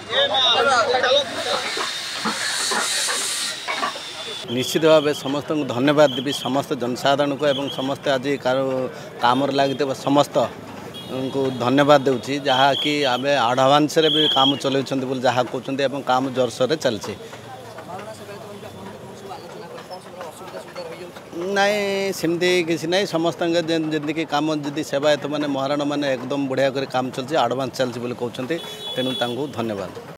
निश्चित भाव समस्त धन्यवाद देवी समस्त जनसाधारण को एवं समस्त आज काम लगे समस्त को धन्यवाद दूची जहाँ कि आम आडभांस भी काम चलाउछन्ति जहाँ कहते काम जोरसोर चलती नाई सेमती किसी ना समस्त जमीक कम जी सेवायत मैंने महाराणा मैंने एकदम बढ़िया कर काम चलती आडभांस चलती कहते तेणु धन्यवाद।